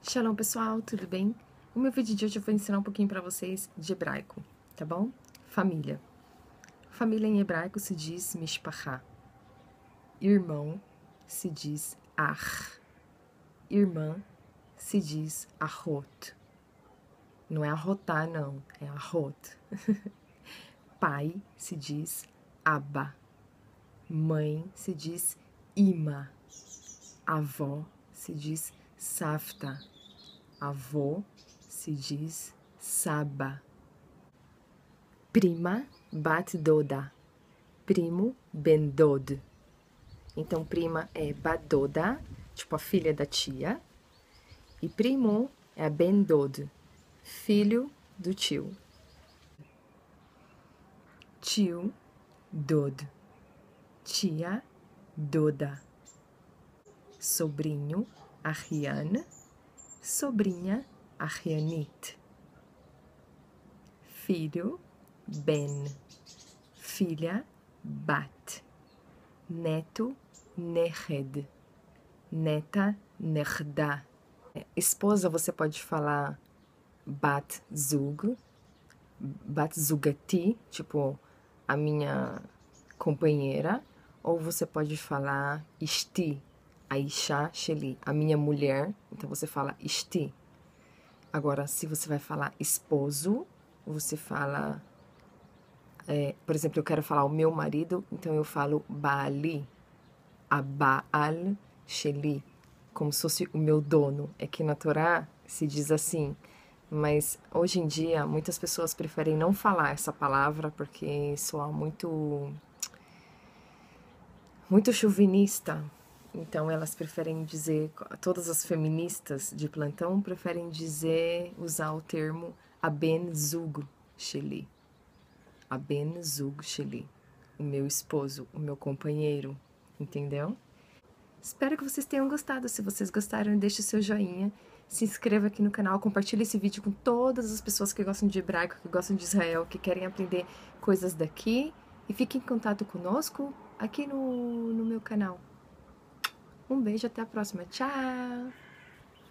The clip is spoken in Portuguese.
Shalom pessoal, tudo bem? No meu vídeo de hoje eu vou ensinar um pouquinho para vocês de hebraico, tá bom? Família. Família em hebraico se diz mishpachá. Irmão se diz ach. Irmã se diz ahot. Não é arrotar não, é ahot. Pai se diz abba. Mãe se diz ima. Avó se diz savta. Avô se diz saba. Prima, bat doda. Primo, ben dod. Então, prima é badoda, tipo a filha da tia. E primo é a ben dod, filho do tio. Tio, dod. Tia, doda. Sobrinho, achian. Sobrinha, achianit. Filho, ben. Filha, bat. Neto, neched. Neta, nechda. Esposa, você pode falar bat zug. Bat zugati, tipo a minha companheira. Ou você pode falar ishti, a isha sheli, a minha mulher. Então você fala ishti. Agora, se você vai falar esposo, você fala... por exemplo, eu quero falar o meu marido, então eu falo Baali, a Baal Sheli, como se fosse o meu dono. É que na Torá se diz assim, mas hoje em dia muitas pessoas preferem não falar essa palavra porque soa muito chauvinista. Então elas preferem dizer, todas as feministas de plantão preferem usar o termo Aben Zug Sheli. Aben Zug Sheli, o meu esposo, o meu companheiro, entendeu? Espero que vocês tenham gostado. Se vocês gostaram, deixe o seu joinha, se inscreva aqui no canal, compartilhe esse vídeo com todas as pessoas que gostam de hebraico, que gostam de Israel, que querem aprender coisas daqui, e fique em contato conosco aqui no meu canal. Um beijo, até a próxima. Tchau!